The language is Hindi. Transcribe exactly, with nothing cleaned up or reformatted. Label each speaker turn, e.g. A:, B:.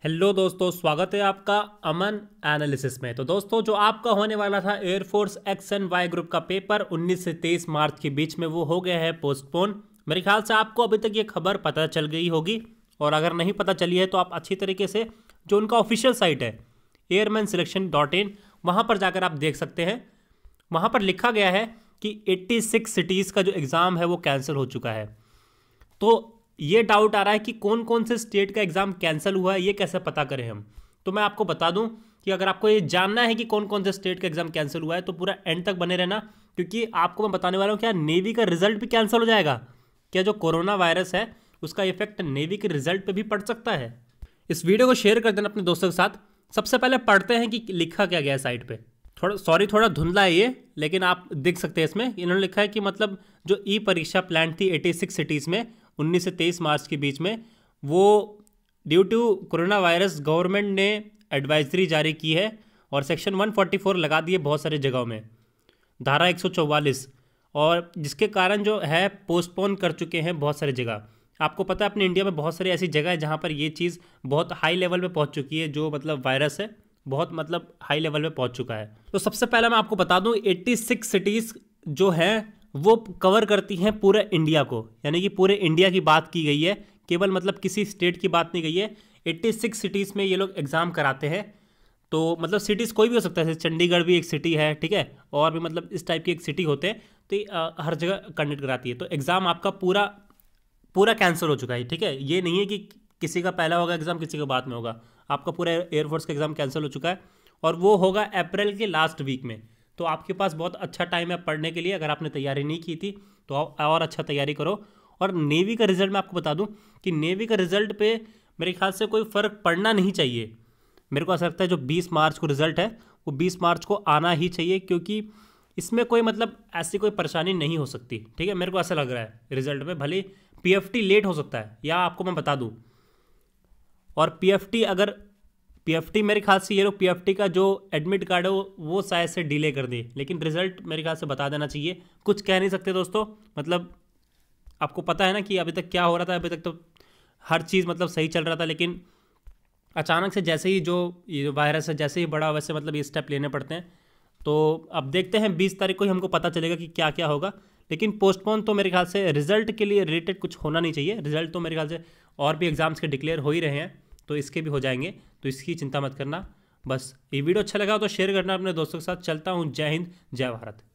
A: हेलो दोस्तों, स्वागत है आपका अमन एनालिसिस में। तो दोस्तों, जो आपका होने वाला था air force X and Y group का पेपर उन्नीस से तेईस मार्च के बीच में, वो हो गया है पोस्टपोन। मेरे ख्याल से आपको अभी तक ये खबर पता चल गई होगी, और अगर नहीं पता चली है तो आप अच्छी तरीके से जो उनका ऑफिशियल साइट है एयरमैन सिलेक्शन डॉट इन, वहाँ पर जाकर आप देख सकते हैं। वहाँ पर लिखा गया है कि छियासी सिटीज़ का जो एग्ज़ाम है वो कैंसिल हो चुका है। तो ये डाउट आ रहा है कि कौन कौन से स्टेट का एग्ज़ाम कैंसिल हुआ है, ये कैसे पता करें हम। तो मैं आपको बता दूं कि अगर आपको ये जानना है कि कौन कौन से स्टेट का एग्ज़ाम कैंसिल हुआ है तो पूरा एंड तक बने रहना, क्योंकि आपको मैं बताने वाला हूँ क्या नेवी का रिजल्ट भी कैंसिल हो जाएगा। क्या जो कोरोना वायरस है उसका इफेक्ट नेवी के रिजल्ट पर भी पड़ सकता है। इस वीडियो को शेयर कर देना अपने दोस्तों के साथ। सबसे पहले पढ़ते हैं कि लिखा क्या गया है साइट पर। थोड़ा सॉरी थोड़ा धुंधला है ये, लेकिन आप देख सकते हैं इसमें इन्होंने लिखा है कि मतलब जो ई परीक्षा प्लान थी छियासी सिटीज़ में उन्नीस से तेईस मार्च के बीच में, वो due to corona virus government ने एडवाइजरी जारी की है और सेक्शन एक सौ चौवालीस लगा दिए बहुत सारी जगहों में, धारा एक सौ चौवालीस, और जिसके कारण जो है पोस्टपोन कर चुके हैं बहुत सारी जगह। आपको पता है अपने इंडिया में बहुत सारी ऐसी जगह है जहाँ पर ये चीज़ बहुत हाई लेवल पे पहुँच चुकी है, जो मतलब वायरस है बहुत मतलब हाई लेवल पे पहुँच चुका है। तो सबसे पहले मैं आपको बता दूँ छियासी सिटीज़ जो हैं वो कवर करती हैं पूरे इंडिया को, यानी कि पूरे इंडिया की बात की गई है, केवल मतलब किसी स्टेट की बात नहीं गई है। छियासी सिटीज़ में ये लोग एग्ज़ाम कराते हैं। तो मतलब सिटीज़ कोई भी हो सकता है, जैसे चंडीगढ़ भी एक सिटी है, ठीक है, और भी मतलब इस टाइप की एक सिटी होते हैं, तो ये हर जगह कंडक्ट कराती है। तो एग्ज़ाम आपका पूरा पूरा कैंसिल हो चुका है, ठीक है। ये नहीं है कि किसी का पहला होगा एग्ज़ाम किसी का बाद में होगा, आपका पूरा एयरफोर्स का एग्ज़ाम कैंसिल हो चुका है, और वो होगा अप्रैल के लास्ट वीक में। तो आपके पास बहुत अच्छा टाइम है पढ़ने के लिए। अगर आपने तैयारी नहीं की थी तो और अच्छा तैयारी करो। और नेवी का रिज़ल्ट मैं आपको बता दूं कि नेवी का रिज़ल्ट पे मेरे ख्याल से कोई फ़र्क पड़ना नहीं चाहिए। मेरे को ऐसा लगता है जो बीस मार्च को रिज़ल्ट है वो बीस मार्च को आना ही चाहिए, क्योंकि इसमें कोई मतलब ऐसी कोई परेशानी नहीं हो सकती, ठीक है। मेरे को ऐसा लग रहा है रिज़ल्ट में भले पी एफ टी लेट हो सकता है, या आपको मैं बता दूँ, और पी एफ टी अगर पीएफटी मेरे ख्याल से ये लोग पीएफटी का जो एडमिट कार्ड है वो वो शायद से डिले कर दे, लेकिन रिजल्ट मेरे ख्याल से बता देना चाहिए। कुछ कह नहीं सकते दोस्तों, मतलब आपको पता है ना कि अभी तक क्या हो रहा था। अभी तक तो हर चीज़ मतलब सही चल रहा था, लेकिन अचानक से जैसे ही जो ये वायरस है जैसे ही बढ़ा वैसे मतलब ये स्टेप लेने पड़ते हैं। तो अब देखते हैं बीस तारीख को ही हमको पता चलेगा कि क्या क्या होगा। लेकिन पोस्टपोन तो मेरे ख्याल से रिजल्ट के लिए रिलेटेड कुछ होना नहीं चाहिए। रिजल्ट तो मेरे ख्याल से और भी एग्जाम्स के डिक्लेयर हो ही रहे हैं, तो इसके भी हो जाएंगे, तो इसकी चिंता मत करना। बस ये वीडियो अच्छा लगा तो शेयर करना अपने दोस्तों के साथ। चलता हूँ, जय हिंद जय भारत।